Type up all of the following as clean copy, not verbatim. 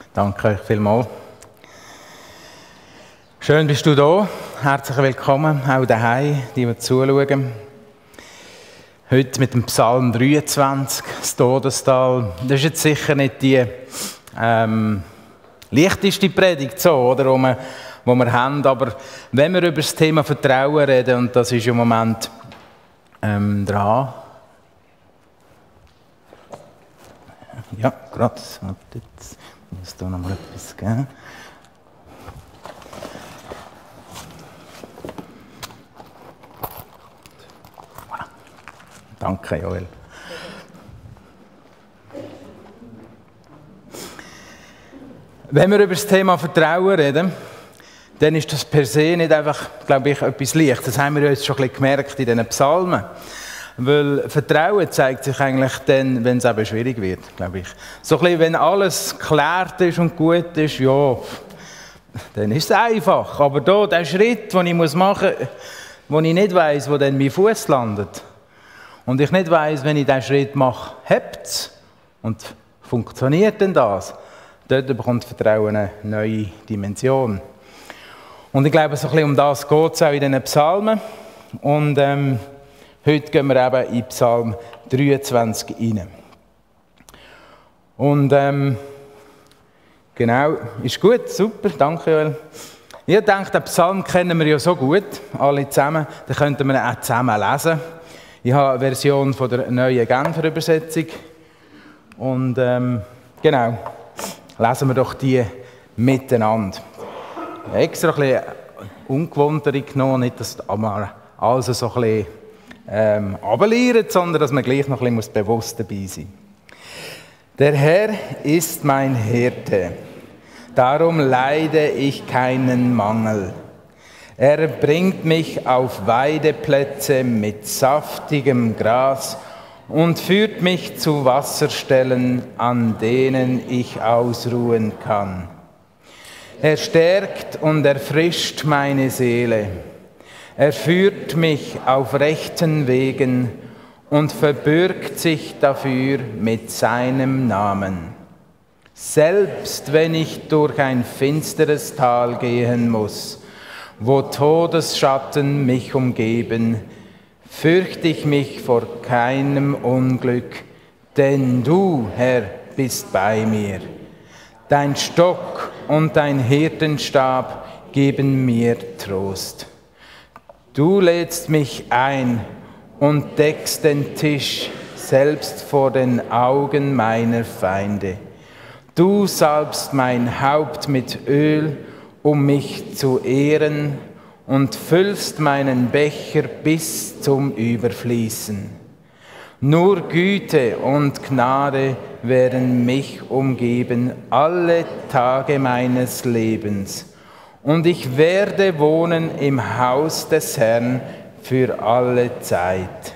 Danke euch vielmals. Schön bist du da. Herzlich willkommen, auch daheim, die zuschauen. Heute mit dem Psalm 23, das Todestal. Das ist jetzt sicher nicht die leichteste Predigt, so, oder, die wir haben. Aber wenn wir über das Thema Vertrauen reden, und das ist im Moment dran. Ja, gerade. Jetzt muss da noch mal etwas geben. Danke, Joel. Wenn wir über das Thema Vertrauen reden, dann ist das per se nicht einfach, glaube ich, etwas Leichtes. Das haben wir jetzt schon ein bisschen gemerkt in diesen Psalmen. Weil Vertrauen zeigt sich eigentlich dann, wenn es eben schwierig wird, glaube ich. So ein bisschen, wenn alles geklärt ist und gut ist, ja, dann ist es einfach. Aber da, der Schritt, den ich machen muss, wo ich nicht weiss, wo dann mein Fuß landet, und ich nicht weiss, wenn ich diesen Schritt mache, hebt es und funktioniert denn das, dort bekommt Vertrauen eine neue Dimension. Und ich glaube, so ein bisschen um das geht es auch in diesen Psalmen. Und heute gehen wir eben in Psalm 23 rein. Und genau, ist gut, super, danke Joel. Ich denke, den Psalm kennen wir ja so gut, alle zusammen, den könnten wir auch zusammen lesen. Ich habe eine Version von der neuen Genfer Übersetzung. Und genau, lesen wir doch die miteinander. Ich habe extra ein bisschen ungewohntere genommen, nicht, dass alles so ein bisschen runterleiert, sondern dass man gleich noch ein bisschen bewusst dabei sein muss. Der Herr ist mein Hirte, darum leide ich keinen Mangel. Er bringt mich auf Weideplätze mit saftigem Gras und führt mich zu Wasserstellen, an denen ich ausruhen kann. Er stärkt und erfrischt meine Seele. Er führt mich auf rechten Wegen und verbürgt sich dafür mit seinem Namen. Selbst wenn ich durch ein finsteres Tal gehen muss, wo Todesschatten mich umgeben, fürchte ich mich vor keinem Unglück, denn du, Herr, bist bei mir. Dein Stock und dein Hirtenstab geben mir Trost. Du lädst mich ein und deckst den Tisch selbst vor den Augen meiner Feinde. Du salbst mein Haupt mit Öl, um mich zu ehren, und füllst meinen Becher bis zum Überfließen. Nur Güte und Gnade werden mich umgeben alle Tage meines Lebens, und ich werde wohnen im Haus des Herrn für alle Zeit.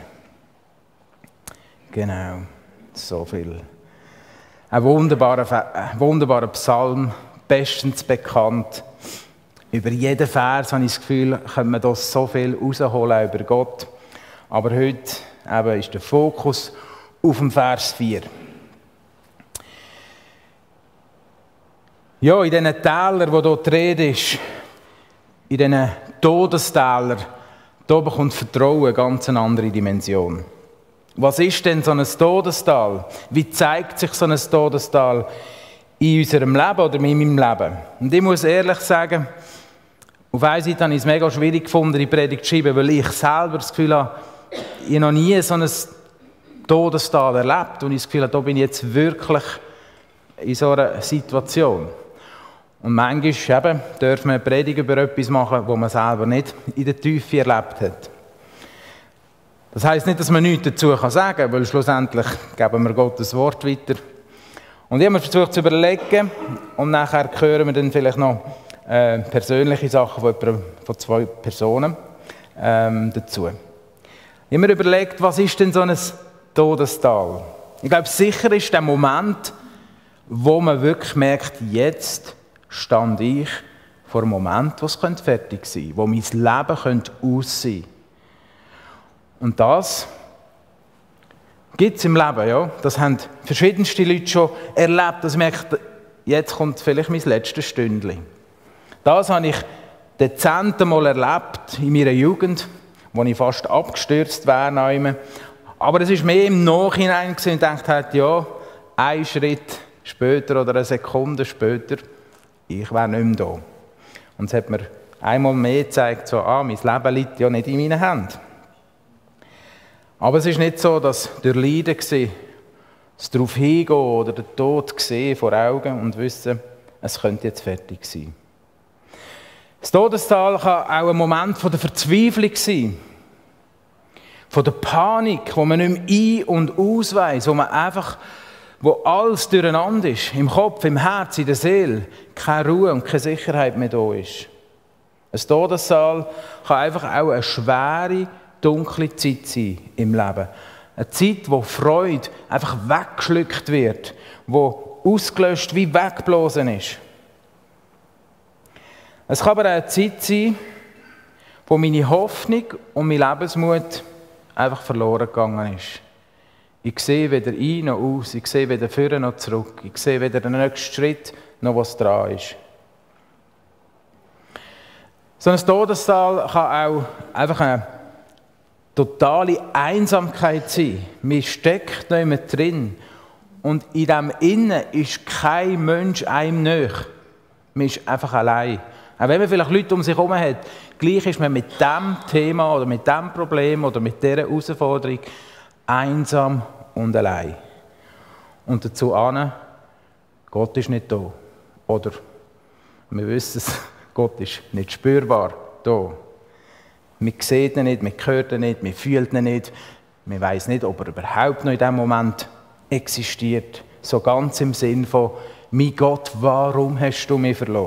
Genau, so viel. Ein wunderbarer Psalm, bestens bekannt. Über jeden Vers habe ich das Gefühl, können wir da so viel rausholen über Gott. Aber heute eben ist der Fokus auf dem Vers 4. Ja, in diesen Tälern, wo hier die Rede ist, in diesen Todestälern, da bekommt Vertrauen eine ganz andere Dimension. Was ist denn so ein Todestal? Wie zeigt sich so ein Todestal in unserem Leben oder in meinem Leben? Und ich muss ehrlich sagen, auf einer Seite habe ich es mega schwierig gefunden, die Predigt zu schreiben, weil ich selber das Gefühl habe, ich habe noch nie so ein Todestal erlebt und ich das Gefühl habe, da bin ich jetzt wirklich in so einer Situation. Und manchmal eben, dürfen wir eine Predigt über etwas machen, das man selber nicht in der Tiefe erlebt hat. Das heisst nicht, dass man nichts dazu sagen kann, weil schlussendlich geben wir Gottes Wort weiter. Und ich habe mir versucht zu überlegen, und nachher hören wir dann vielleicht noch persönliche Sachen von zwei Personen dazu. Ich habe mir überlegt, was ist denn so ein Todestal? Ich glaube, sicher ist der Moment, wo man wirklich merkt, jetzt stand ich vor einem Moment, wo es fertig sein könnte, wo mein Leben aussehen könnte. Und das gibt es im Leben, ja. Das haben verschiedenste Leute schon erlebt. Das merkt, jetzt kommt vielleicht mein letztes Stündchen. Das habe ich dezent mal erlebt in meiner Jugend, wo ich fast abgestürzt wäre. Aber es war mehr im Nachhinein und ich dachte, ja, ein Schritt später oder eine Sekunde später, ich wäre nicht mehr da. Und es hat mir einmal mehr gezeigt, so, mein Leben liegt ja nicht in meinen Händen. Aber es ist nicht so, dass durch Leiden war, das darauf hingehen oder den Tod sehen vor Augen und wissen, es könnte jetzt fertig sein. Das Todestal kann auch ein Moment von der Verzweiflung sein. Von der Panik, wo man nicht mehr ein- und ausweiss, wo alles durcheinander ist, im Kopf, im Herz, in der Seele, keine Ruhe und keine Sicherheit mehr da ist. Ein Todestal kann einfach auch eine schwere, dunkle Zeit sein im Leben. Eine Zeit, wo Freude einfach weggeschluckt wird, wo ausgelöscht wie weggeblasen ist. Es kann aber auch eine Zeit sein, wo meine Hoffnung und mein Lebensmut einfach verloren gegangen ist. Ich sehe weder ein noch aus, ich sehe weder vorne noch zurück, ich sehe weder den nächsten Schritt noch was dran ist. So ein Todestal kann auch einfach eine totale Einsamkeit sein. Man steckt nicht mehr drin. Und in dem Innen ist kein Mensch einem nahe. Man ist einfach allein. Auch wenn man vielleicht Leute um sich herum hat, gleich ist man mit diesem Thema oder mit diesem Problem oder mit dieser Herausforderung einsam und allein. Und dazu an, Gott ist nicht da. Oder wir wissen es, Gott ist nicht spürbar da. Wir sehen ihn nicht, wir hören ihn nicht, wir fühlen ihn nicht. Wir wissen nicht, ob er überhaupt noch in diesem Moment existiert. So ganz im Sinn von, mein Gott, warum hast du mich verloren?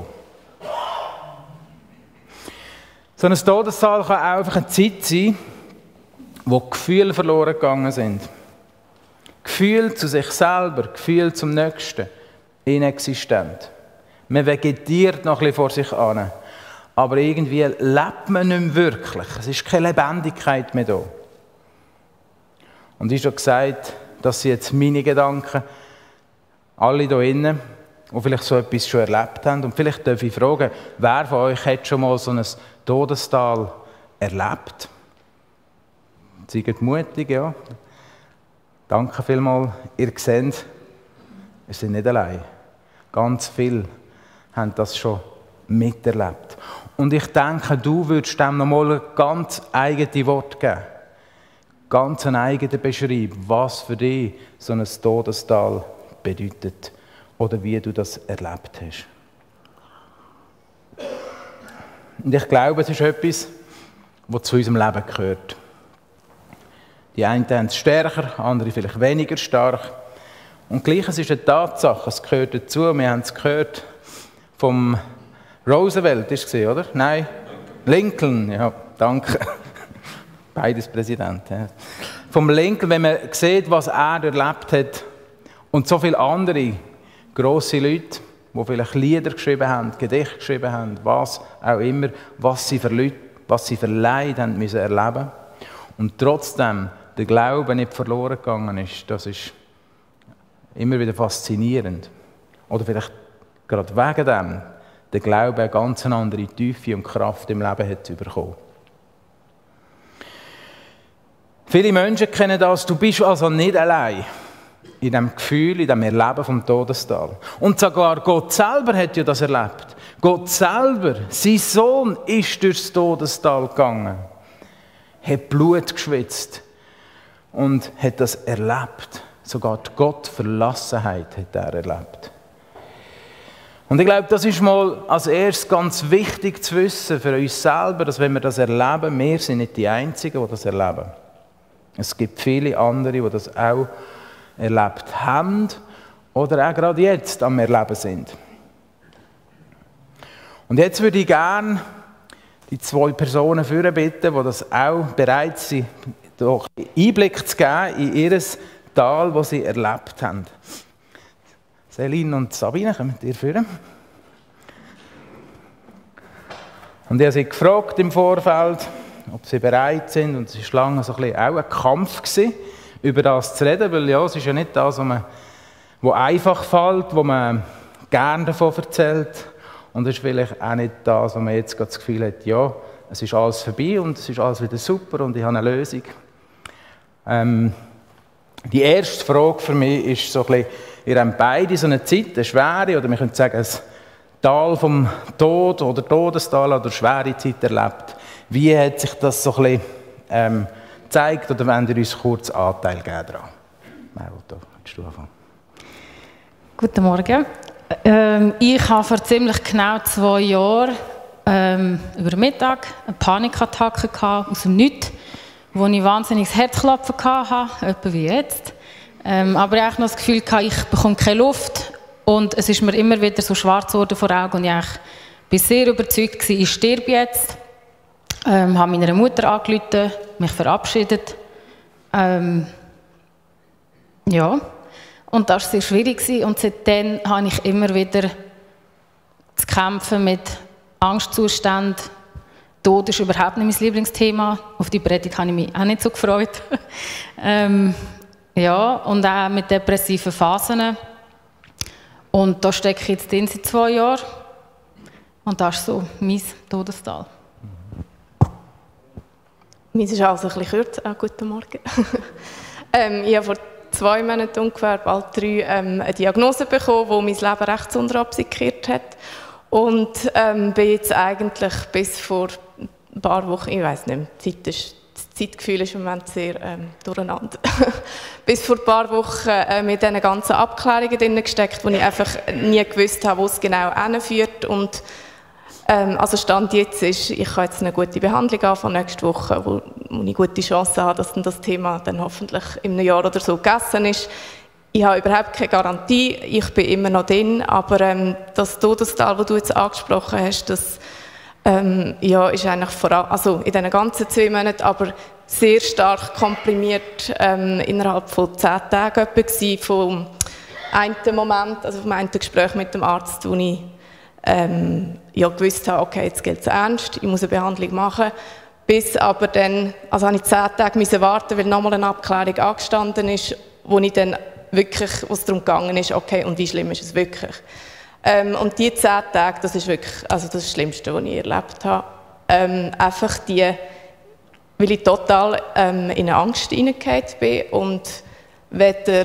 So ein Todestal kann auch einfach eine Zeit sein, wo Gefühle verloren gegangen sind. Gefühle zu sich selber, Gefühle zum Nächsten, inexistent. Man vegetiert noch ein bisschen vor sich an, aber irgendwie lebt man nicht mehr wirklich. Es ist keine Lebendigkeit mehr da. Und ich habe gesagt, das sind jetzt meine Gedanken, alle hier drinnen, die vielleicht so etwas schon erlebt haben. Und vielleicht darf ich fragen, wer von euch hat schon mal so ein Todestal erlebt? Seid mutig, ja. Danke vielmals. Ihr seht, wir sind nicht allein. Ganz viele haben das schon miterlebt. Und ich denke, du würdest dem nochmal ein ganz eigenes Wort geben. Ganz eine eigene Beschreibung, was für dich so ein Todestal bedeutet. Oder wie du das erlebt hast. Und ich glaube, es ist etwas, was zu unserem Leben gehört. Die einen haben es stärker, andere vielleicht weniger stark. Und gleich, es ist eine Tatsache, es gehört dazu. Wir haben es gehört vom Roosevelt, ist es, oder? Nein? Lincoln, ja, danke. Beides Präsident. Ja. Vom Lincoln, wenn man sieht, was er erlebt hat und so viele andere grosse Leute, die vielleicht Lieder geschrieben haben, Gedichte geschrieben haben, was auch immer, was sie für Leute, was sie für Leid haben müssen erleben. Und trotzdem der Glaube nicht verloren gegangen ist, das ist immer wieder faszinierend. Oder vielleicht gerade wegen dem der Glaube eine ganz andere Tiefe und Kraft im Leben hat bekommen. Viele Menschen kennen das, du bist also nicht allein in diesem Gefühl, in diesem Erleben vom Todestal. Und sogar Gott selber hat ja das erlebt. Gott selber, sein Sohn, ist durchs Todestal gegangen, hat Blut geschwitzt und hat das erlebt. Sogar die Gottverlassenheit hat er erlebt. Und ich glaube, das ist mal als erstes ganz wichtig zu wissen für uns selber, dass wenn wir das erleben, wir sind nicht die Einzigen, die das erleben. Es gibt viele andere, die das auch erlebt haben oder auch gerade jetzt am Erleben sind. Und jetzt würde ich gerne die 2 Personen führen bitten, die das auch bereit sind, doch Einblick zu geben in ihr Tal, das sie erlebt haben. Céline und Sabine, kommt ihr führen? Und ich habe sie gefragt im Vorfeld, ob sie bereit sind. Und es war lange so ein bisschen auch ein Kampf gewesen, über das zu reden, weil ja, es ist ja nicht das, was einfach fällt, wo man gerne davon erzählt. Und das ist vielleicht auch nicht das, wo man jetzt gerade das Gefühl hat, ja, es ist alles vorbei und es ist alles wieder super und ich habe eine Lösung. Die erste Frage für mich ist so ein bisschen, ihr habt beide so eine Zeit, eine schwere, oder wir können sagen, ein Tal vom Tod oder Todestal oder schwere Zeit erlebt. Wie hat sich das so ein bisschen gezeigt, oder wollt ihr uns kurz Anteil geben daran? Meryl, da willst du anfangen. Guten Morgen. Ich habe vor ziemlich genau 2 Jahren über Mittag eine Panikattacke aus dem Nichts, wo ich wahnsinniges Herzklopfen hatte, etwa wie jetzt. Aber ich hatte noch das Gefühl, ich bekomme keine Luft und es ist mir immer wieder so schwarz geworden vor Augen und ich war sehr überzeugt, ich sterbe jetzt. Habe meiner Mutter angerufen, mich verabschiedet. Ja, und das war sehr schwierig und seitdem habe ich immer wieder zu kämpfen mit Angstzuständen. Tod ist überhaupt nicht mein Lieblingsthema. Auf die Predigt habe ich mich auch nicht so gefreut. Ja, und auch mit depressiven Phasen. Und da stecke ich jetzt drin seit 2 Jahren. Und das ist so mein Todestal. Meins ist also ein bisschen kürzer. Guten Morgen. Ich habe vor 2 Monaten ungefähr, bald 3, eine Diagnose bekommen, die mein Leben rechts absikriert hat. Und bin jetzt eigentlich bis vor ein paar Wochen, ich weiss nicht, das Zeitgefühl ist im Moment sehr durcheinander. Bis vor ein paar Wochen mit diesen ganzen Abklärungen drin gesteckt, wo ich einfach nie gewusst habe, wo es genau hinführt. Und also Stand jetzt ist, ich kann jetzt eine gute Behandlung anfangen nächste Woche, wo ich gute Chancen habe, dass dann das Thema dann hoffentlich in einem Jahr oder so gegessen ist. Ich habe überhaupt keine Garantie, ich bin immer noch drin, aber das Todestal, das du jetzt angesprochen hast, das ja, ist eigentlich vor allem, also in diesen ganzen 2 Monaten, aber sehr stark komprimiert innerhalb von 10 Tagen gewesen, vom einen Moment, also vom einen Gespräch mit dem Arzt, wo ich ja, gewusst habe, okay, jetzt gilt es ernst, ich muss eine Behandlung machen, bis aber dann, also habe ich 10 Tage müssen warten, weil nochmal eine Abklärung angestanden ist, wo ich dann wirklich, was darum gegangen ist, okay, und wie schlimm ist es wirklich? Und die 10 Tage, das ist wirklich, also das Schlimmste, was ich erlebt habe. Einfach weil ich total in eine Angst hineingefallen bin und weder,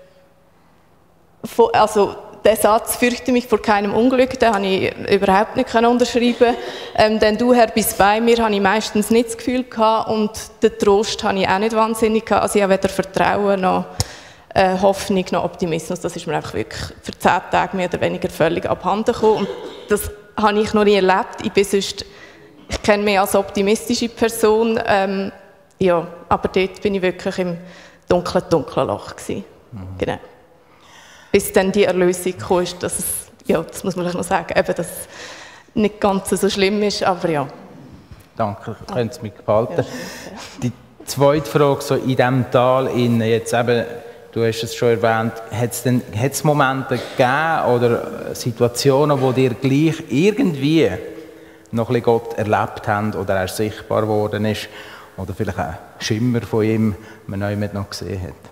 also den Satz, fürchte mich vor keinem Unglück, den habe ich überhaupt nicht unterschreiben können. Denn du, Herr, bist bei mir, habe ich meistens nicht das Gefühl gehabt und den Trost habe ich auch nicht wahnsinnig gehabt. Also ich habe weder Vertrauen noch Hoffnung noch Optimismus, das ist mir einfach wirklich für 10 Tage mehr oder weniger völlig abhanden gekommen. Und das habe ich noch nie erlebt. Ich kenne mich als optimistische Person, ja, aber dort bin ich wirklich im dunklen Loch gewesen. Genau. Bis dann die Erlösung kam, dass es, ja, das muss man noch sagen, eben, dass es nicht ganz so schlimm ist, aber ja. Danke, könnt es mich behalten. Die zweite Frage, so in diesem Tal, jetzt eben, du hast es schon erwähnt, hat es Momente gegeben oder Situationen, wo dir gleich irgendwie noch ein bisschen Gott erlebt haben oder er sichtbar geworden ist oder vielleicht ein Schimmer von ihm man noch gesehen hat?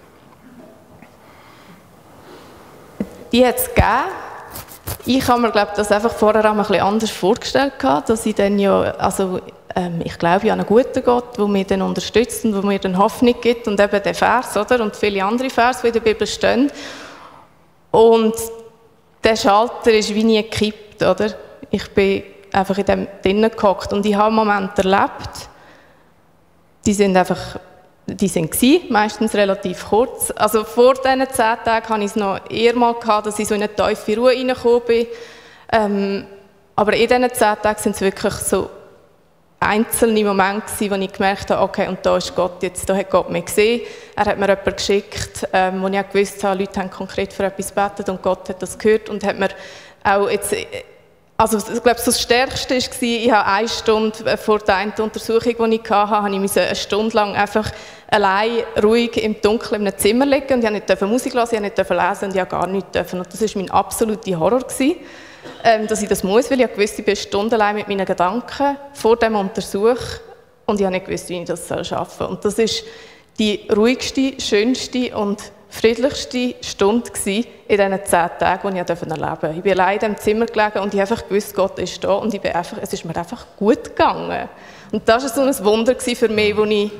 Die hat es gegeben. Ich habe mir, glaube ich, das einfach vorher auch ein bisschen anders vorgestellt, dass ich dann ja, also ich glaube ja an einen guten Gott, der mich dann unterstützt und der mir dann Hoffnung gibt und eben der Vers, oder? Und viele andere Vers, die in der Bibel stehen. Und der Schalter ist wie nie gekippt, oder? Ich bin einfach in dem drinnen gehockt und ich habe Momente erlebt, die sind meistens relativ kurz. Also vor diesen 10 Tagen hatte ich es noch eher mal gehabt, dass ich so in eine tiefe Ruhe reingekommen bin. Aber in diesen 10 Tagen sind es wirklich so einzelne Momente gewesen, wo ich gemerkt habe, okay, und da ist Gott jetzt, da hat Gott mich gesehen. Er hat mir jemanden geschickt, wo ich auch gewusst habe, Leute haben konkret für etwas gebetet und Gott hat das gehört und hat mir auch jetzt, also ich glaube, das Stärkste war, ich habe 1 Stunde vor der einen Untersuchung, die ich hatte, habe ich eine Stunde lang einfach allein ruhig im Dunkeln in einem Zimmer liegen und ich durfte nicht Musik hören, ich durfte nicht lesen und ich durfte gar nichts. Und das war mein absoluter Horror gewesen, dass ich das muss, weil ich wusste, ich bin stundenlang mit meinen Gedanken vor dem Untersuch und ich habe nicht gewusst, wie ich das schaffen soll. Und das ist die ruhigste, schönste und friedlichste Stunde in diesen 10 Tagen, die ich erleben durfte. Ich bin allein in diesem Zimmer gelegen und ich einfach gewusst, Gott ist da und es ist mir einfach gut gegangen. Und das war so ein Wunder für mich, wo ich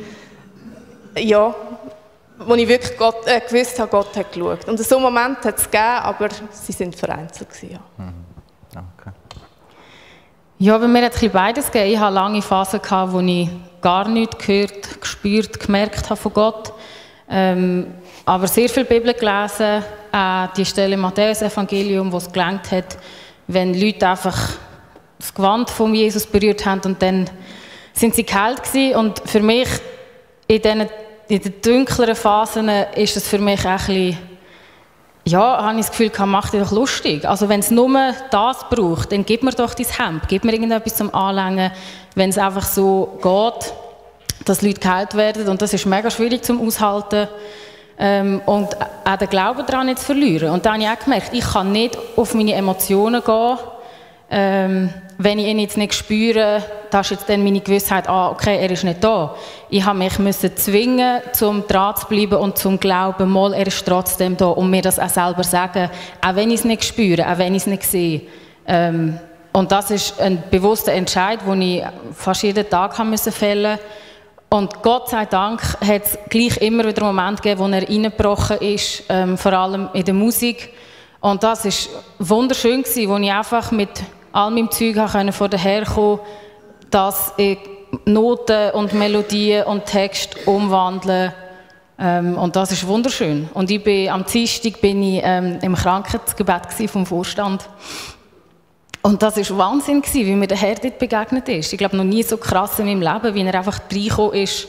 wirklich gewusst habe, Gott hat geschaut. Und so einen Moment hat es gegeben, aber sie sind vereinzelt. Ja. Danke. Ja, bei mir hat es beides gegeben. Ich hatte lange Phasen, wo ich gar nichts gehört, gespürt, gemerkt habe von Gott. Aber sehr viel Bibel gelesen, die Stelle im Matthäus-Evangelium, wo es gelangt hat, wenn Leute einfach das Gewand von Jesus berührt haben und dann sind sie geheilt gewesen. Und für mich, in den dunkleren Phasen, ist es für mich ein bisschen, habe ich das Gefühl, mach dich doch lustig. Also wenn es nur das braucht, dann gib mir doch dein Hemd, gib mir irgendetwas zum Anlängen, wenn es einfach so geht, dass Leute geheilt werden. Und das ist mega schwierig zum Aushalten. Und auch den Glauben daran nicht zu verlieren. Und dann habe ich auch gemerkt, ich kann nicht auf meine Emotionen gehen, wenn ich ihn jetzt nicht spüre, da ist jetzt dann meine Gewissheit, okay, er ist nicht da. Ich musste mich zwingen, zum dran zu bleiben und zum Glauben, mal, er ist trotzdem da und mir das auch selber sagen, auch wenn ich es nicht spüre, auch wenn ich es nicht sehe. Und das ist ein bewusster Entscheid, den ich fast jeden Tag fällen musste. Und Gott sei Dank hat es gleich immer wieder einen Moment gegeben, wo er reingebrochen ist, vor allem in der Musik. Und das war wunderschön, wo ich einfach mit all meinem Zeug vor daher kommen konnte, dass ich Noten und Melodien und Text umwandeln. Und das ist wunderschön. Und am Dienstag bin ich im Krankheitsgebet vom Vorstand. Und das war Wahnsinn, wie mir der Herr dort begegnet ist. Ich glaube, noch nie so krass in meinem Leben, wie er einfach reingekommen ist.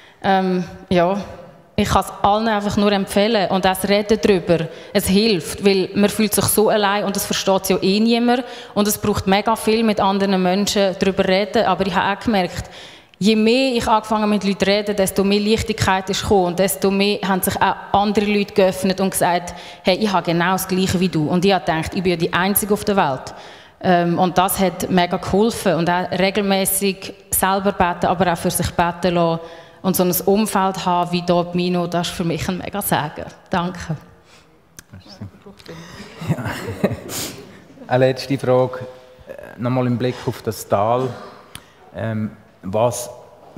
Ich kann es allen einfach nur empfehlen. Und das Reden darüber, es hilft, weil man fühlt sich so allein und es versteht ja eh niemand. Und es braucht mega viel, mit anderen Menschen darüber reden. Aber ich habe auch gemerkt, je mehr ich angefangen mit Leuten zu reden, desto mehr Leichtigkeit ist gekommen. Und desto mehr haben sich auch andere Leute geöffnet und gesagt, hey, ich habe genau das Gleiche wie du. Und ich habe gedacht, ich bin ja die Einzige auf der Welt. Und das hat mega geholfen. Und auch regelmäßig selber beten, aber auch für sich beten lassen. Und so ein Umfeld haben wie hier Mino, das ist für mich ein mega Segen. Danke. Ja. Eine letzte Frage, nochmal im Blick auf das Tal. Was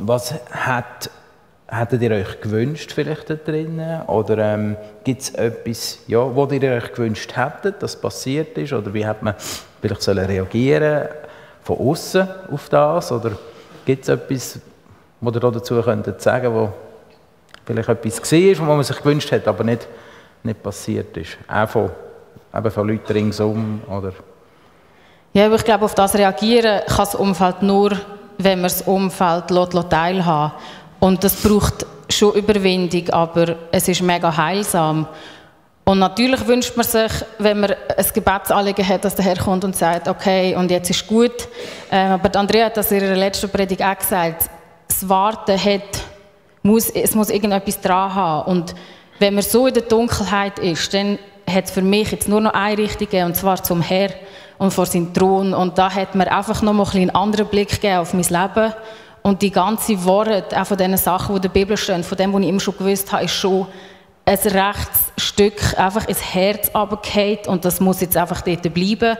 hättet ihr euch gewünscht vielleicht da drinnen? Oder gibt es etwas, was ihr euch gewünscht hättet, das passiert ist? Oder wie hat man vielleicht reagieren von außen auf das? Oder gibt es etwas, was ihr dazu könntet sagen, wo vielleicht etwas war, was man sich gewünscht hat, aber nicht passiert ist? Auch von Leuten ringsum, oder? Ja, aber ich glaube, auf das reagieren kann das Umfeld nur, wenn man das Umfeld teilhaben lässt. Und das braucht schon Überwindung, aber es ist mega heilsam. Und natürlich wünscht man sich, wenn man ein Gebetsanliegen hat, dass der Herr kommt und sagt, okay, und jetzt ist gut. Aber Andrea hat das in ihrer letzten Predigt auch gesagt, das Warten muss irgendetwas dran haben. Und wenn man so in der Dunkelheit ist, dann hat es für mich jetzt nur noch eine Richtung gegeben, und zwar zum Herrn und vor seinem Thron. Und da hat mir einfach noch mal einen anderen Blick gegeben auf mein Leben. Und die ganze Worte, auch von diesen Sachen, die in der Bibel stehen, von dem, was ich immer schon gewusst habe, ist schon ein rechtes Stück einfach ins Herz runtergefallen. Und das muss jetzt einfach dort bleiben.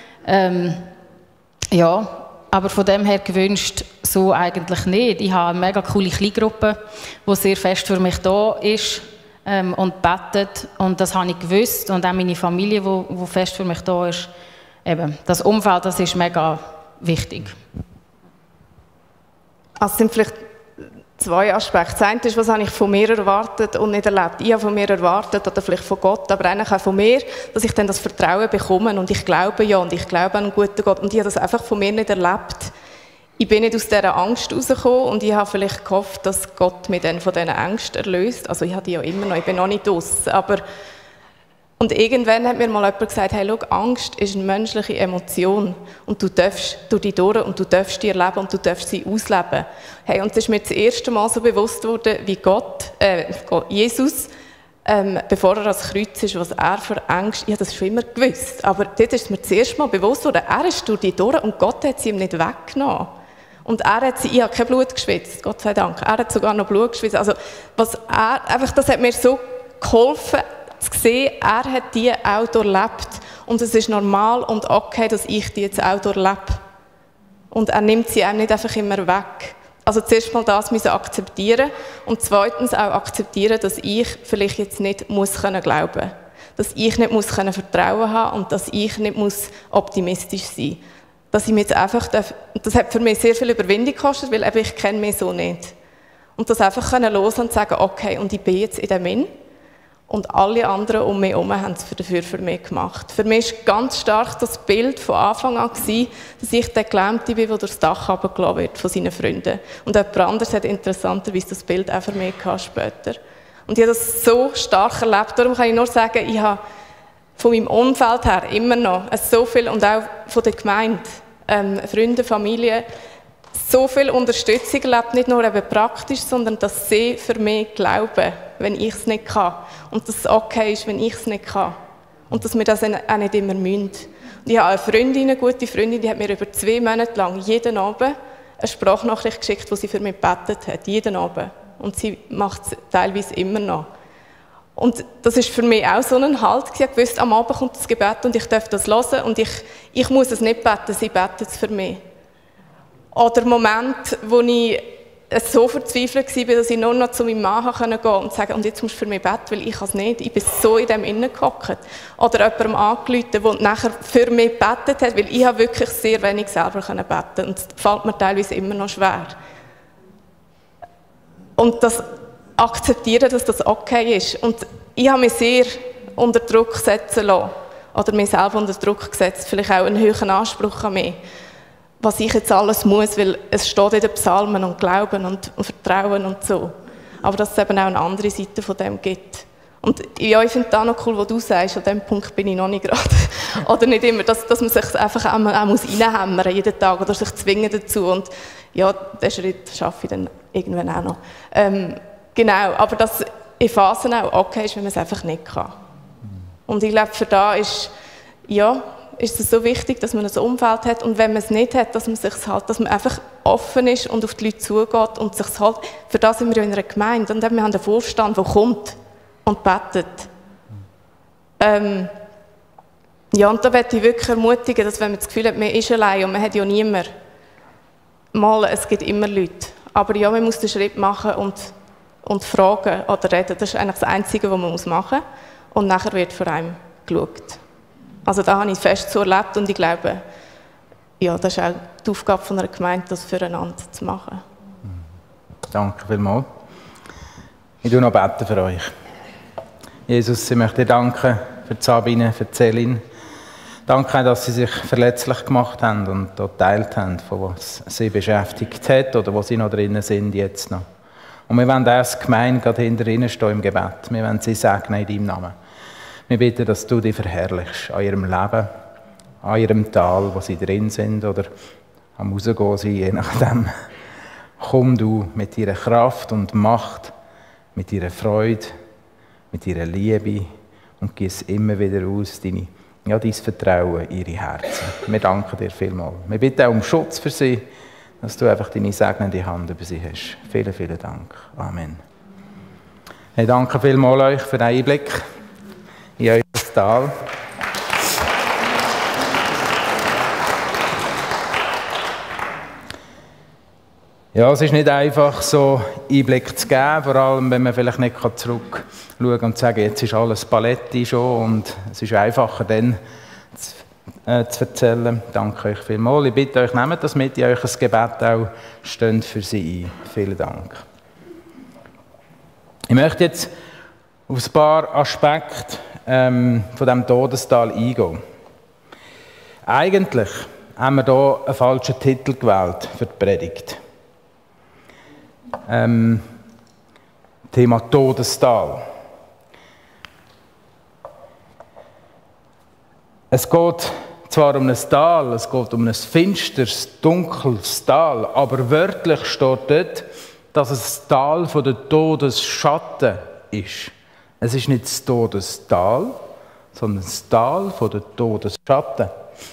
Aber von dem her gewünscht so eigentlich nicht. Ich habe eine mega coole Kleingruppe, die sehr fest für mich da ist und betet. Und das habe ich gewusst. Und auch meine Familie, die fest für mich da ist. Eben, das Umfeld, das ist mega wichtig. Also es sind vielleicht zwei Aspekte. Das eine ist, was habe ich von mir erwartet und nicht erlebt. Ich habe von mir erwartet, oder vielleicht von Gott, aber eigentlich auch von mir, dass ich dann das Vertrauen bekomme und ich glaube ja und ich glaube an einen guten Gott. Und ich habe das einfach von mir nicht erlebt. Ich bin nicht aus dieser Angst rausgekommen und ich habe vielleicht gehofft, dass Gott mich dann von diesen Ängsten erlöst. Also ich habe die ja immer noch, ich bin noch nicht aus. Und irgendwann hat mir mal jemand gesagt, hey, schau, Angst ist eine menschliche Emotion und du darfst durch die durch und du darfst die erleben und du darfst sie ausleben. Hey, und es ist mir das erste Mal so bewusst worden, wie Jesus, bevor er ans Kreuz ist, was er für Angst, ich habe das schon immer gewusst, aber dort ist mir das erste Mal bewusst worden, er ist durch die durch und Gott hat sie ihm nicht weggenommen. Und ich habe kein Blut geschwitzt, Gott sei Dank, er hat sogar noch Blut geschwitzt. Also, das hat mir so geholfen zu sehen, er hat die auch durchlebt. Und es ist normal und okay, dass ich die jetzt auch durchlebe. Und er nimmt sie auch nicht einfach immer weg. Also zuerst mal das müssen akzeptieren und zweitens auch akzeptieren, dass ich vielleicht jetzt nicht muss glauben können. Dass ich nicht muss Vertrauen haben und dass ich nicht muss optimistisch sein. Dass ich mir jetzt einfach, das hat für mich sehr viel Überwindung gekostet, weil eben ich kenne mich so nicht. Und das einfach los und sagen, okay, und ich bin jetzt in dem Inn. Und alle anderen um mich herum haben es dafür für mich gemacht. Für mich war ganz stark das Bild von Anfang an, dass ich der Gelähmte bin, der durchs Dach runtergelassen wird von seinen Freunden. Und jemand anderes hat interessanterweise das Bild auch für mich gehabt später. Und ich habe das so stark erlebt. Darum kann ich nur sagen, ich habe von meinem Umfeld her immer noch so viel, und auch von der Gemeinde, Freunde, Familie, so viel Unterstützung erlebt, nicht nur eben praktisch, sondern dass sie für mich glauben, wenn ich es nicht kann. Und dass es okay ist, wenn ich es nicht kann. Und dass wir das auch nicht immer müssen. Und ich habe eine Freundin, eine gute Freundin, die hat mir über 2 Monate lang jeden Abend eine Sprachnachricht geschickt, wo sie für mich gebetet hat. Jeden Abend. Und sie macht es teilweise immer noch. Und das ist für mich auch so ein Halt. Ich wusste, am Abend kommt das Gebet und ich darf das hören. Und ich muss es nicht beten, sie betet es für mich. Oder Moment, wo ich so verzweifelt war, dass ich nur noch zu meinem Mann gehen konnte und sagen, und jetzt musst du für mich beten, weil ich es nicht. Ich bin so in dem Innen gehockt. Oder jemandem angerufen, der nachher für mich gebetet hat, weil ich wirklich sehr wenig selber beten konnte. Und es fällt mir teilweise immer noch schwer. Und das akzeptieren, dass das okay ist. Und ich habe mich sehr unter Druck setzen lassen. Oder mich selber unter Druck gesetzt. Vielleicht auch einen höheren Anspruch an mich. Was ich jetzt alles muss, weil es steht in den Psalmen und Glauben und Vertrauen und so. Aber dass es eben auch eine andere Seite von dem gibt. Und ja, ich finde das noch cool, was du sagst, an dem Punkt bin ich noch nicht gerade. Oder nicht immer, dass man sich einfach auch reinhämmern muss, jeden Tag, oder sich zwingen dazu. Und ja, den Schritt schaffe ich dann irgendwann auch noch. Genau, aber dass in Phasen auch okay ist, wenn man es einfach nicht kann. Und ich glaube, für da ist es so wichtig, dass man ein Umfeld hat, und wenn man es nicht hat, dass man einfach offen ist und auf die Leute zugeht und sich halt, für das sind wir ja in einer Gemeinde, und wir haben einen Vorstand, der kommt und betet. Ja, und da möchte ich wirklich ermutigen, dass wenn man das Gefühl hat, man ist allein und man hat ja niemanden, es gibt immer Leute, aber ja, man muss den Schritt machen und fragen oder reden, das ist eigentlich das Einzige, was man machen muss, und nachher wird vor einem geschaut. Also da habe ich fest so erlebt, und ich glaube, ja, das ist auch die Aufgabe von einer Gemeinde, das füreinander zu machen. Danke vielmals. Ich bete noch für euch. Jesus, ich möchte dir danken für Sabine, für Céline. Danke, dass sie sich verletzlich gemacht haben und dort geteilt haben, von was sie beschäftigt hat oder wo sie noch drinnen sind jetzt noch. Und wir wollen als Gemeinde gerade hinter ihnen stehen im Gebet. Wir wollen sie segnen in deinem Namen. Wir bitten, dass du dich verherrlichst an ihrem Leben, an ihrem Tal, wo sie drin sind oder am Rausgehen sind, je nachdem. Komm du mit ihrer Kraft und Macht, mit ihrer Freude, mit ihrer Liebe und gieß immer wieder aus dein Vertrauen in ihre Herzen. Wir danken dir vielmals. Wir bitten auch um Schutz für sie, dass du einfach deine segnende Hand über sie hast. Vielen, vielen Dank. Amen. Ich danke vielmals euch für den Einblick in euer Tal. Ja, es ist nicht einfach, so Einblick zu geben, vor allem, wenn man vielleicht nicht zurückschauen kann und sagen, jetzt ist alles Paletti schon und es ist einfacher dann zu erzählen. Danke euch vielmals. Ich bitte euch, nehmt das mit in euch ein Gebet auch, steht für sie ein. Vielen Dank. Ich möchte jetzt auf ein paar Aspekte von diesem Todestal eingehen. Eigentlich haben wir hier einen falschen Titel gewählt für die Predigt. Thema Todestal. Es geht zwar um ein Tal, es geht um ein finsteres, dunkles Tal, aber wörtlich steht dort, dass es das Tal von der Todesschatten ist. Es ist nicht das Todestal, sondern das Tal von der Todesschatten.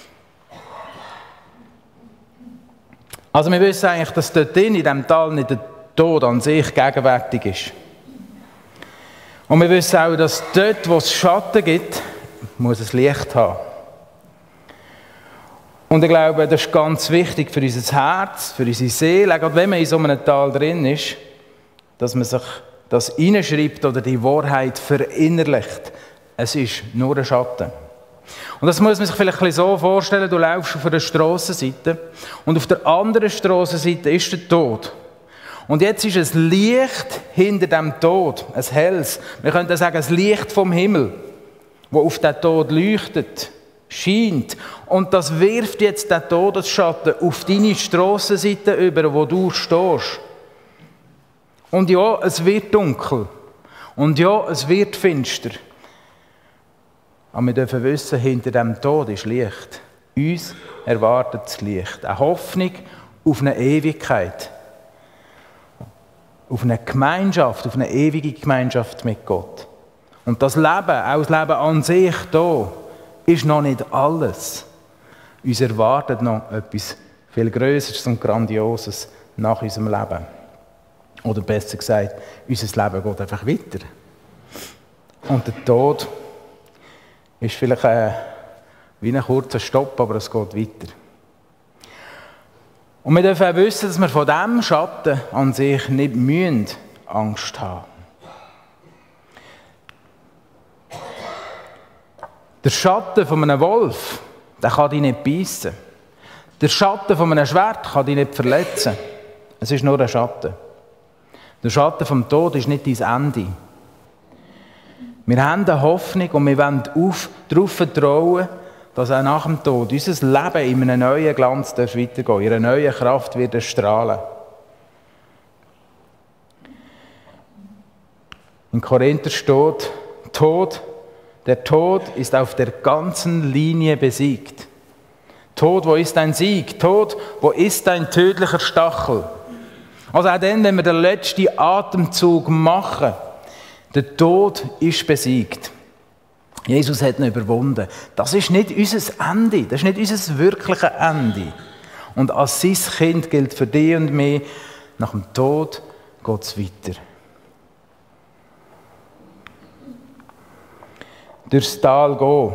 Also wir wissen eigentlich, dass dort in diesem Tal nicht der Tod an sich gegenwärtig ist. Und wir wissen auch, dass dort, wo es Schatten gibt, muss es Licht haben. Und ich glaube, das ist ganz wichtig für unser Herz, für unsere Seele, gerade wenn man in so einem Tal drin ist, dass man sich das hineinschreibt oder die Wahrheit verinnerlicht. Es ist nur ein Schatten. Und das muss man sich vielleicht ein bisschen so vorstellen, du läufst auf einer Strassenseite und auf der anderen Strassenseite ist der Tod. Und jetzt ist ein Licht hinter dem Tod, ein helles, wir könnten sagen, ein Licht vom Himmel, das auf den Tod leuchtet, scheint. Und das wirft jetzt den Todesschatten auf deine Strassenseite über, wo du stehst. Und ja, es wird dunkel. Und ja, es wird finster. Aber wir dürfen wissen, hinter dem Tod ist Licht. Uns erwartet das Licht. Eine Hoffnung auf eine Ewigkeit. Auf eine Gemeinschaft, auf eine ewige Gemeinschaft mit Gott. Und das Leben, auch das Leben an sich hier, ist noch nicht alles. Uns erwartet noch etwas viel Größeres und Grandioses nach unserem Leben. Oder besser gesagt, unser Leben geht einfach weiter. Und der Tod ist vielleicht wie ein kurzer Stopp, aber es geht weiter. Und wir dürfen auch wissen, dass wir von diesem Schatten an sich nicht Angst haben. Der Schatten von einem Wolf, der kann dich nicht beißen. Der Schatten von einem Schwert kann dich nicht verletzen. Es ist nur ein Schatten. Der Schatten vom Tod ist nicht dein Ende. Wir haben eine Hoffnung und wir wollen darauf vertrauen, dass auch nach dem Tod unser Leben in einem neuen Glanz weitergehen darf, in einer neuen Kraft wird es strahlen. In Korinther steht, der Tod ist auf der ganzen Linie besiegt. Tod, wo ist dein Sieg? Tod, wo ist dein tödlicher Stachel? Also auch dann, wenn wir den letzten Atemzug machen, der Tod ist besiegt. Jesus hat ihn überwunden. Das ist nicht unser Ende, das ist nicht unser wirkliches Ende. Und als sein Kind gilt für dich und mich, nach dem Tod geht es weiter. Durchs Tal gehen.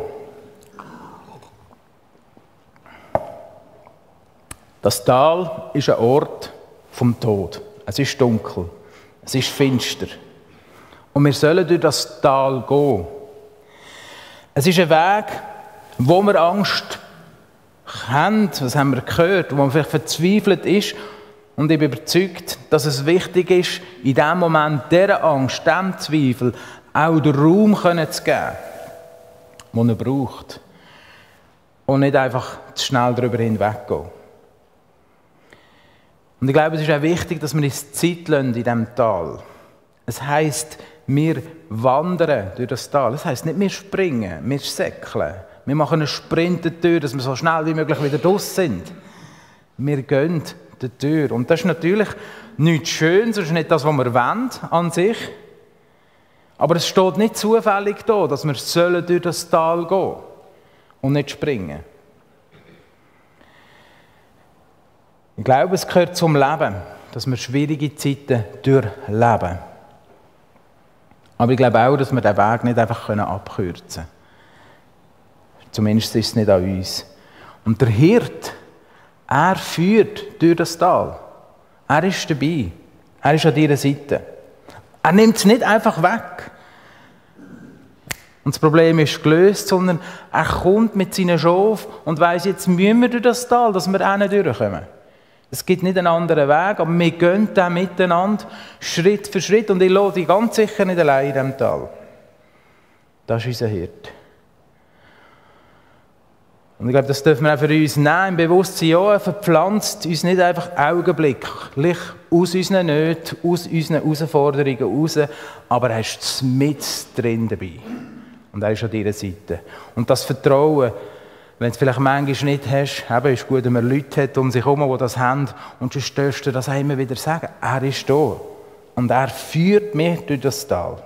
Das Tal ist ein Ort vom Tod. Es ist dunkel, es ist finster. Und wir sollen durch das Tal gehen. Es ist ein Weg, wo wir Angst haben, das haben wir gehört, wo man vielleicht verzweifelt ist. Und ich bin überzeugt, dass es wichtig ist, in diesem Moment dieser Angst, diesem Zweifel, auch den Raum zu geben, den er braucht. Und nicht einfach zu schnell darüber hinweggehen. Und ich glaube, es ist auch wichtig, dass wir uns Zeit lassen in diesem Tal. Es heisst, wir wandern durch das Tal. Das heisst nicht, wir springen, wir säckeln. Wir machen einen Sprint durch die Tür, dass wir so schnell wie möglich wieder raus sind. Wir gehen durch die Tür. Und das ist natürlich nichts Schönes, das ist nicht das, was wir wollen an sich. Aber es steht nicht zufällig da, dass wir durch das Tal gehen sollen und nicht springen. Ich glaube, es gehört zum Leben, dass wir schwierige Zeiten durchleben. Aber ich glaube auch, dass wir den Weg nicht einfach abkürzen können. Zumindest ist es nicht an uns. Und der Hirt, er führt durch das Tal. Er ist dabei. Er ist an deiner Seite. Er nimmt es nicht einfach weg. Und das Problem ist gelöst, sondern er kommt mit seinen Schafen und weiss, jetzt müssen wir durch das Tal, dass wir auch nicht durchkommen. Es gibt nicht einen anderen Weg, aber wir gehen da miteinander, Schritt für Schritt. Und ich lasse dich ganz sicher nicht allein in diesem Tal. Das ist unser Hirt. Und ich glaube, das dürfen wir auch für uns nehmen, im Bewusstsein, ja, er verpflanzt uns nicht einfach augenblicklich aus unseren Nöten, aus unseren Herausforderungen raus, aber er ist mit drin dabei. Und er ist an deiner Seite. Und das Vertrauen, wenn du es vielleicht manchmal nicht hast, eben ist gut, wenn man Leute hat um sich herum, die das haben, und sonst darfst du das auch immer wieder sagen. Er ist da. Und er führt mich durch das Tal.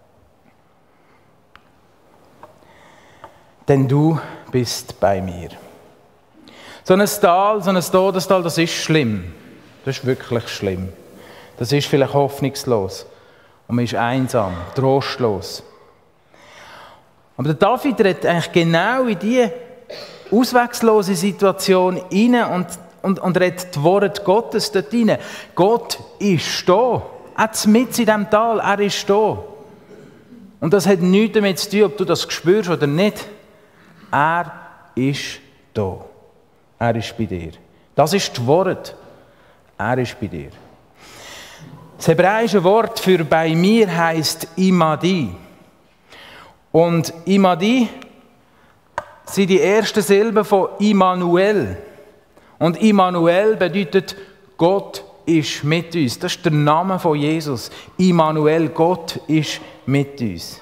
Denn du bist bei mir. So ein Tal, so ein Todestal, das ist schlimm. Das ist wirklich schlimm. Das ist vielleicht hoffnungslos. Und man ist einsam, trostlos. Aber der David redet eigentlich genau in diese auswegslose Situation hinein und redet die Worte Gottes dort hinein. Gott ist da. Auch mitten in diesem Tal, er ist da. Und das hat nichts damit zu tun, ob du das spürst oder nicht. Er ist da. Er ist bei dir. Das ist das Wort. Er ist bei dir. Das hebräische Wort für bei mir heisst Imadi. Und Imadi sind die ersten Silben von Immanuel. Und Immanuel bedeutet, Gott ist mit uns. Das ist der Name von Jesus. Immanuel, Gott ist mit uns.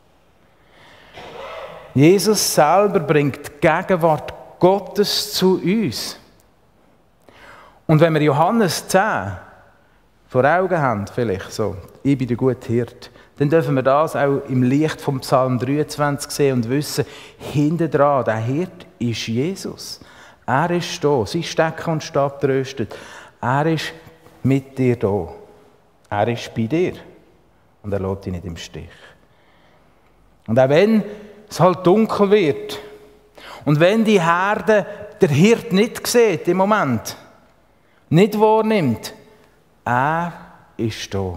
Jesus selber bringt die Gegenwart Gottes zu uns. Und wenn wir Johannes 10 vor Augen haben, vielleicht so, ich bin der gute Hirte, dann dürfen wir das auch im Licht vom Psalm 23 sehen und wissen, hinten dran, der Hirte ist Jesus. Er ist da, sein Stecken und Stab tröstet. Er ist mit dir da. Er ist bei dir. Und er lässt dich nicht im Stich. Und auch wenn es halt dunkel wird und wenn die Herde der Hirte nicht sieht im Moment, nicht wahrnimmt, er ist da.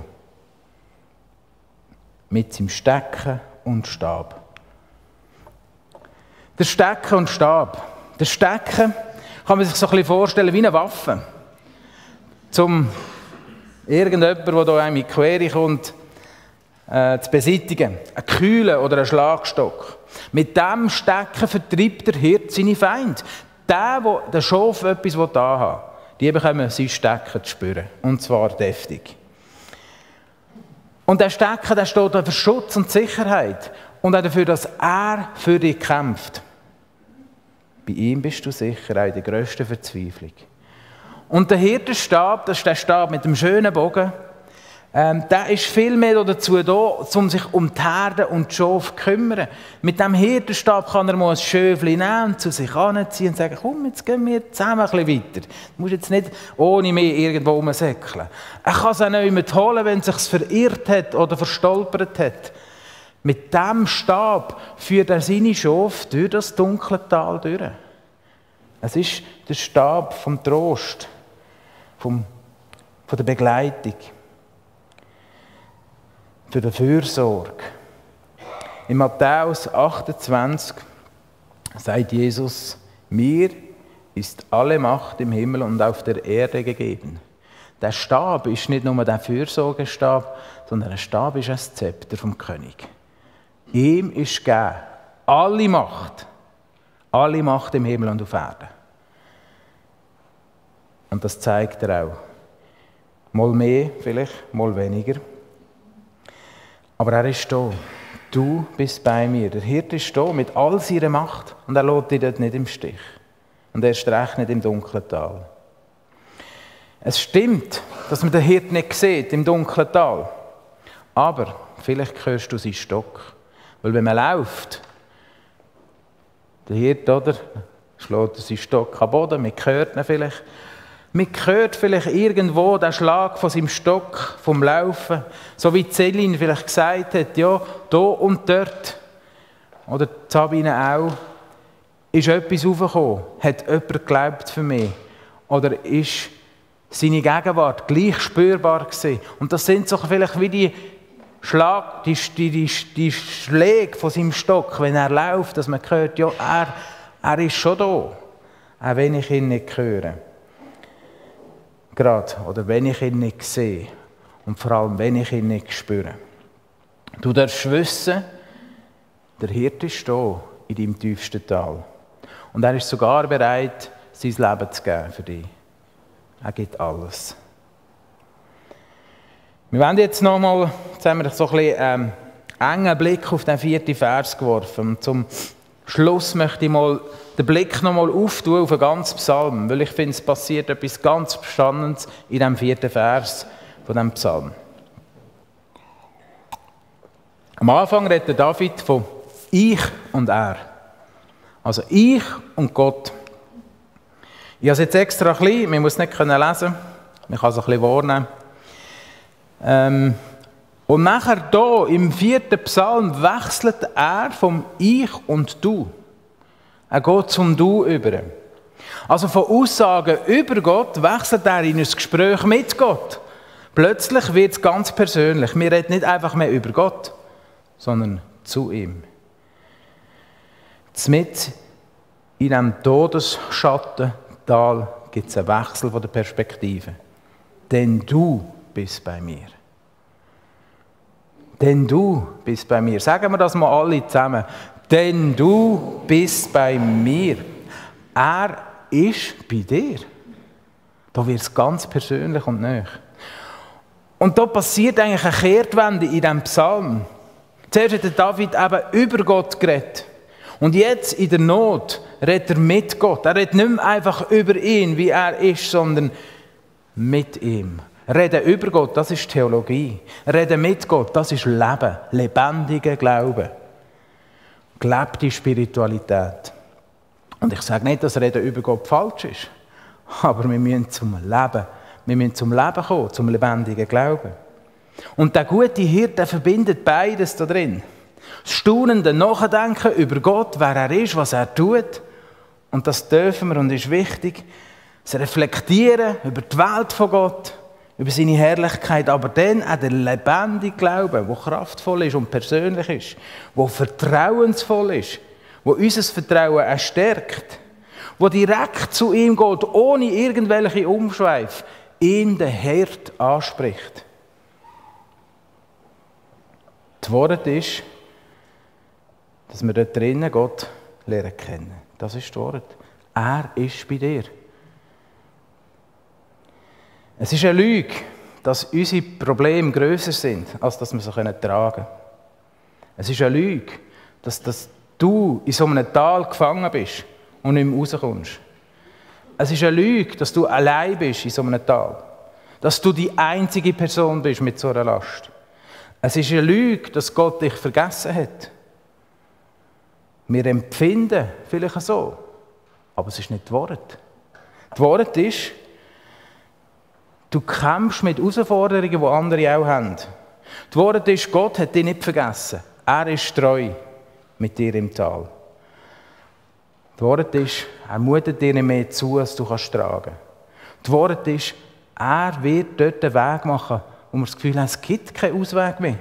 Mit seinem Stecken und Stab. Der Stecken und Stab. Der Stecken kann man sich so ein bisschen vorstellen wie eine Waffe. Um irgendjemand, der hier einem in die Quere kommt, zu beseitigen. Ein Kühle oder ein Schlagstock. Mit diesem Stecken vertreibt der Hirt seine Feinde. Der Schaf etwas da haben, die bekommen sein Stecken zu spüren. Und zwar deftig. Und der Stecken, der steht da für Schutz und Sicherheit. Und auch dafür, dass er für dich kämpft. Bei ihm bist du sicher auch in der grössten Verzweiflung. Und der Hirtenstab, das ist der Stab mit dem schönen Bogen, der ist viel mehr dazu da, um sich um die Herde und die Schafe zu kümmern. Mit diesem Hirtenstab kann er mal ein Schöfchen nehmen und zu sich anziehen und sagen, komm, jetzt gehen wir zusammen ein bisschen weiter. Du musst jetzt nicht ohne mich irgendwo rumsäckeln. Er kann es auch nicht mehr holen, wenn es sich verirrt hat oder verstolpert hat. Mit diesem Stab führt er seine Schafe durch das dunkle Tal durch. Es ist der Stab vom Trost, von der Begleitung, für die Fürsorge. In Matthäus 28 sagt Jesus, mir ist alle Macht im Himmel und auf der Erde gegeben. Der Stab ist nicht nur der Fürsorgestab, sondern der Stab ist ein Zepter vom König. Ihm ist gegeben alle Macht im Himmel und auf Erden. Und das zeigt er auch. Mal mehr, vielleicht, mal weniger. Aber er ist da. Du bist bei mir. Der Hirte ist da mit all seiner Macht. Und er lässt dich dort nicht im Stich. Und er ist recht nicht im dunklen Tal. Es stimmt, dass man den Hirte nicht sieht im dunklen Tal. Aber vielleicht hörst du seinen Stock. Weil wenn man läuft, der Hirte, oder, schlägt seinen Stock am Boden, man hört ihn vielleicht. Man hört vielleicht irgendwo den Schlag von seinem Stock, vom Laufen, so wie Céline vielleicht gesagt hat, ja, da und dort, oder Sabine auch, ist etwas raufgekommen, hat jemand geglaubt für mich, oder ist seine Gegenwart gleich spürbar gewesen. Und das sind so vielleicht wie die Schläge von seinem Stock, wenn er läuft, dass man hört, ja, er ist schon da, auch wenn ich ihn nicht höre. Gerade, oder wenn ich ihn nicht sehe und vor allem, wenn ich ihn nicht spüre. Du darfst wissen, der Hirte ist da in deinem tiefsten Tal. Und er ist sogar bereit, sein Leben zu geben für dich. Er gibt alles. Wir wollen jetzt nochmal, jetzt haben wir so ein bisschen engen Blick auf den 4. Vers geworfen. Und zum Schluss möchte ich mal den Blick nochmal auftun auf den ganzen Psalm, weil ich finde, es passiert etwas ganz Spannendes in diesem 4. Vers von diesem Psalm. Am Anfang redet David von ich und er. Also ich und Gott. Ich habe es jetzt extra ein bisschen, man muss es nicht lesen, man kann es ein bisschen wahrnehmen. Und nachher hier im 4. Psalm wechselt er vom Ich und Du. Er geht zum Du über. Also von Aussagen über Gott wechselt er in ein Gespräch mit Gott. Plötzlich wird es ganz persönlich. Wir reden nicht einfach mehr über Gott, sondern zu ihm. Mitten in diesem Todesschattental gibt es einen Wechsel von der Perspektive. Denn du bist bei mir. Denn du bist bei mir. Sagen wir das mal alle zusammen. Denn du bist bei mir. Er ist bei dir. Da wird es ganz persönlich und nahe. Und da passiert eigentlich eine Kehrtwende in diesem Psalm. Zuerst hat David eben über Gott geredet. Und jetzt in der Not redet er mit Gott. Er redet nicht mehr einfach über ihn, wie er ist, sondern mit ihm. Reden über Gott, das ist Theologie. Reden mit Gott, das ist Leben, lebendiger Glaube. Gelebte Spiritualität. Und ich sage nicht, dass Reden über Gott falsch ist. Aber wir müssen zum Leben. Wir müssen zum Leben kommen, zum lebendigen Glauben. Und der gute Hirte verbindet beides da drin. Das staunende Nachdenken über Gott, wer er ist, was er tut. Und das dürfen wir und ist wichtig. Das Reflektieren über die Welt von Gott, über seine Herrlichkeit, aber dann auch der lebendige Glaube, der kraftvoll ist und persönlich ist, der vertrauensvoll ist, der unser Vertrauen erstärkt, der direkt zu ihm geht, ohne irgendwelche Umschweife, ihn den Hirt anspricht. Das Wort ist, dass wir dort drinnen Gott lernen kennen. Das ist das Wort. Er ist bei dir. Es ist eine Lüge, dass unsere Probleme grösser sind, als dass wir sie tragen können. Es ist eine Lüge, dass du in so einem Tal gefangen bist und nicht mehr rauskommst. Es ist eine Lüge, dass du allein bist in so einem Tal. Dass du die einzige Person bist mit so einer Last. Es ist eine Lüge, dass Gott dich vergessen hat. Wir empfinden vielleicht so, aber es ist nicht das Wort. Das Wort ist, du kämpfst mit Herausforderungen, die andere auch haben. Das Wort ist, Gott hat dich nicht vergessen. Er ist treu mit dir im Tal. Das Wort ist, er mutet dir nicht mehr zu, als du kannst tragen. Das Wort ist, er wird dort einen Weg machen, wo wir das Gefühl haben, es gibt keinen Ausweg mehr.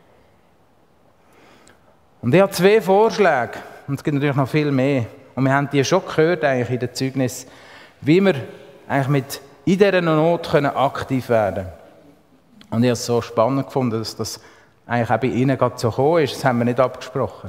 Und ich habe 2 Vorschläge, und es gibt natürlich noch viel mehr. Und wir haben die schon gehört eigentlich in den Zeugnissen, wie wir eigentlich in dieser Not aktiv werden können. Und ich habe es so spannend gefunden, dass das eigentlich auch bei Ihnen gerade so gekommen ist. Das haben wir nicht abgesprochen.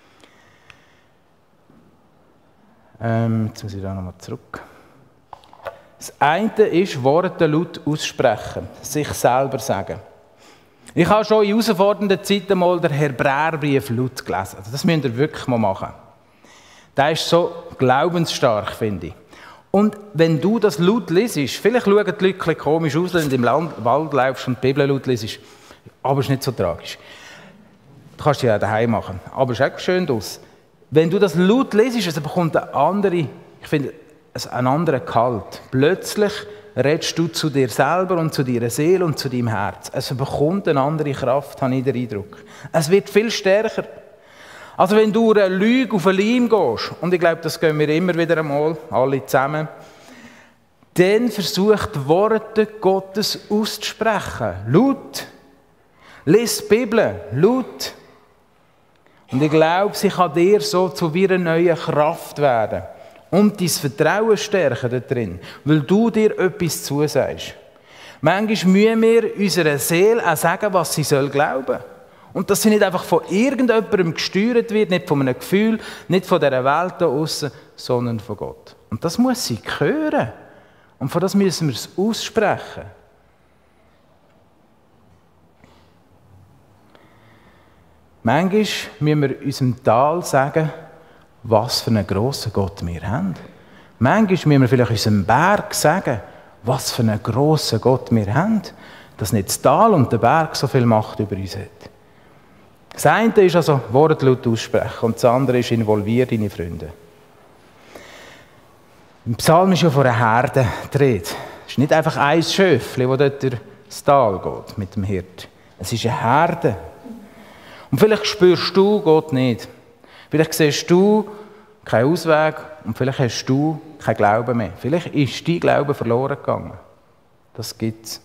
Jetzt muss ich da nochmal zurück. Das eine ist, Worte laut aussprechen, sich selber sagen. Ich habe schon in herausfordernden Zeiten mal den Hebräerbrief laut gelesen. Das müsst ihr wirklich mal machen. Der ist so glaubensstark, finde ich. Und wenn du das laut liest, vielleicht schauen die Leute komisch aus, wenn du im Wald läufst und die Bibel laut liest, aber es ist nicht so tragisch. Du kannst es ja auch daheim machen, aber es ist auch schön aus. Wenn du das laut liest, also bekommt einen anderen Gehalt. Plötzlich redest du zu dir selber und zu deiner Seele und zu deinem Herz. Es bekommt eine andere Kraft, habe ich den Eindruck. Es wird viel stärker. Also wenn du eine Lüge auf einen Leim gehst, und ich glaube, das gehen wir immer wieder einmal, alle zusammen, dann versuch die Worte Gottes auszusprechen. Laut. Lies die Bibel. Laut. Und ich glaube, sie kann dir so zu einer neuen Kraft werden. Und dein Vertrauen stärken da drin, weil du dir etwas zusagst. Manchmal müssen wir unserer Seele auch sagen, was sie glauben soll. Und dass sie nicht einfach von irgendjemandem gesteuert wird, nicht von einem Gefühl, nicht von dieser Welt da aussen, sondern von Gott. Und das muss sie hören. Und von das müssen wir es aussprechen. Manchmal müssen wir unserem Tal sagen, was für einen grossen Gott wir haben. Manchmal müssen wir vielleicht unserem Berg sagen, was für einen grossen Gott wir haben. Dass nicht das Tal und der Berg so viel Macht über uns hat. Das eine ist also wortlaut aussprechen und das andere ist involviert deine Freunde. Im Psalm ist ja von einer Herde die Rede. Es ist nicht einfach ein Schöfchen, das dort durch das Tal geht mit dem Hirt. Es ist eine Herde. Und vielleicht spürst du Gott nicht. Vielleicht siehst du keinen Ausweg und vielleicht hast du keinen Glauben mehr. Vielleicht ist dein Glaube verloren gegangen. Das gibt es.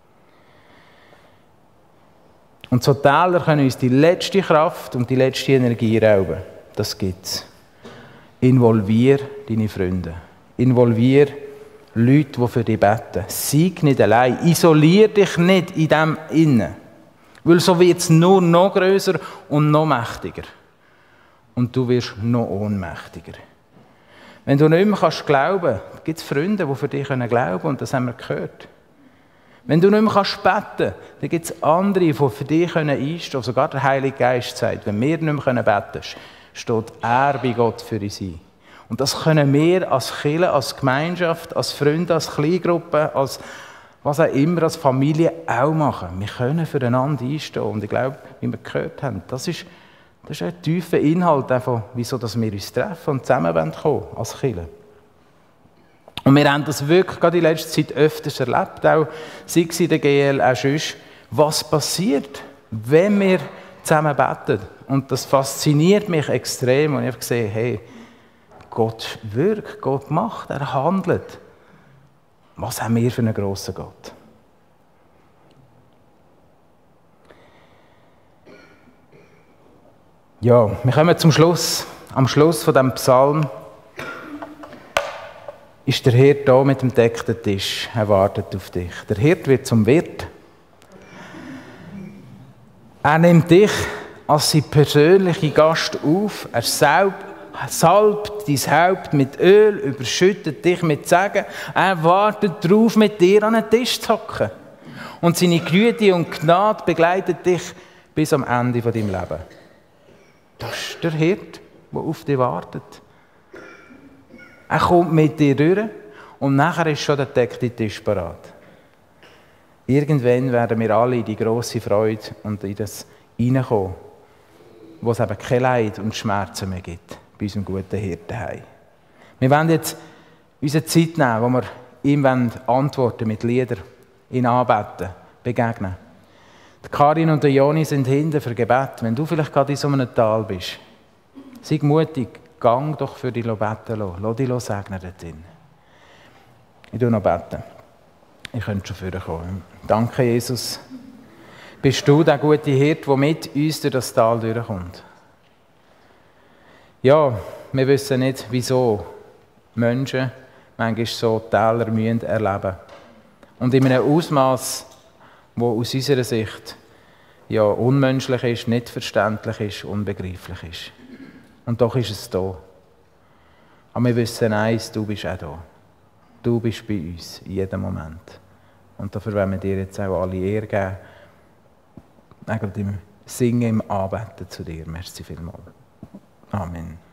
Und so Täler können uns die letzte Kraft und die letzte Energie rauben. Das gibt es. Involvier deine Freunde. Involvier Leute, die für dich beten. Sei nicht allein. Isolier dich nicht in dem Innen. Weil so wird es nur noch grösser und noch mächtiger. Und du wirst noch ohnmächtiger. Wenn du nicht mehr glauben kannst, gibt es Freunde, die für dich glauben können. Und das haben wir gehört. Wenn du nicht mehr beten kannst, dann gibt es andere, die für dich einstehen können. Sogar der Heilige Geist sagt, wenn wir nicht mehr beten können, steht er bei Gott für uns ein. Und das können wir als Kirche, als Gemeinschaft, als Freunde, als Kleingruppe, als was auch immer, als Familie auch machen. Wir können füreinander einstehen. Und ich glaube, wie wir gehört haben, das ist ein tiefer Inhalt, davon, wieso wir uns treffen und zusammen kommen als Kirche. Und wir haben das wirklich gerade in letzter Zeit öfters erlebt, auch sei es in der GL, auch sonst, was passiert, wenn wir zusammen beten. Und das fasziniert mich extrem. Und ich habe gesehen, hey, Gott wirkt, Gott macht, er handelt. Was haben wir für einen grossen Gott? Ja, wir kommen zum Schluss. Am Schluss von diesem Psalm ist der Hirt da mit dem deckten Tisch. Er wartet auf dich. Der Hirt wird zum Wirt. Er nimmt dich als sein persönlicher Gast auf. Er salbt dein Haupt mit Öl, überschüttet dich mit Segen. Er wartet darauf, mit dir an den Tisch zu hocken. Und seine Güte und Gnade begleitet dich bis am Ende von deinem Leben. Das ist der Hirt, der auf dich wartet. Er kommt mit dir durch und nachher ist schon der deckte Tisch parat. Irgendwann werden wir alle in die grosse Freude und in das hineinkommen, wo es eben kein Leid und Schmerzen mehr gibt, bei unserem guten Hirten heim. Wir wollen jetzt unsere Zeit nehmen, wo wir ihm antworten mit Liedern, ihn anbeten, begegnen. Die Karin und der Joni sind hinten für Gebet. Wenn du vielleicht gerade in so einem Tal bist, sei mutig, gang doch für dich beten lassen. Lass dich segnen dort drin. Ich bete noch beten. Ich könnte schon vorkommen. Danke, Jesus. Bist du der gute Hirt, der mit uns durch das Tal durchkommt? Ja, wir wissen nicht, wieso Menschen manchmal so Täler erleben müssen. Und in einem Ausmaß, wo aus unserer Sicht ja unmenschlich ist, nicht verständlich ist, unbegreiflich ist. Und doch ist es da. Aber wir wissen eins, du bist auch da. Du bist bei uns, in jedem Moment. Und dafür wollen wir dir jetzt auch alle Ehre geben. Eigentlich im Singen, im Anbeten zu dir. Merci vielmals. Amen.